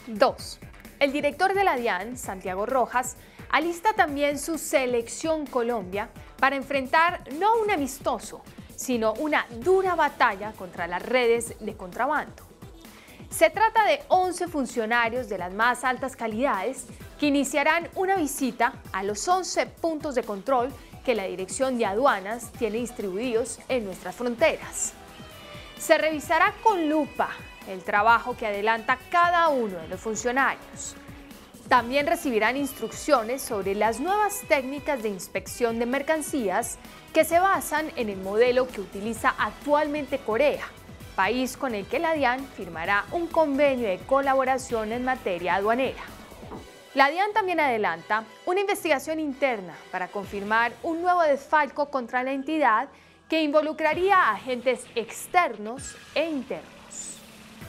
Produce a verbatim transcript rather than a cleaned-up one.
dos. El director de la DIAN, Santiago Rojas, alista también su Selección Colombia para enfrentar no un amistoso, sino una dura batalla contra las redes de contrabando. Se trata de once funcionarios de las más altas calidades que iniciarán una visita a los once puntos de control que la Dirección de Aduanas tiene distribuidos en nuestras fronteras. Se revisará con lupa el trabajo que adelanta cada uno de los funcionarios. También recibirán instrucciones sobre las nuevas técnicas de inspección de mercancías que se basan en el modelo que utiliza actualmente Corea, país con el que la DIAN firmará un convenio de colaboración en materia aduanera. La DIAN también adelanta una investigación interna para confirmar un nuevo desfalco contra la entidad que involucraría a agentes externos e internos.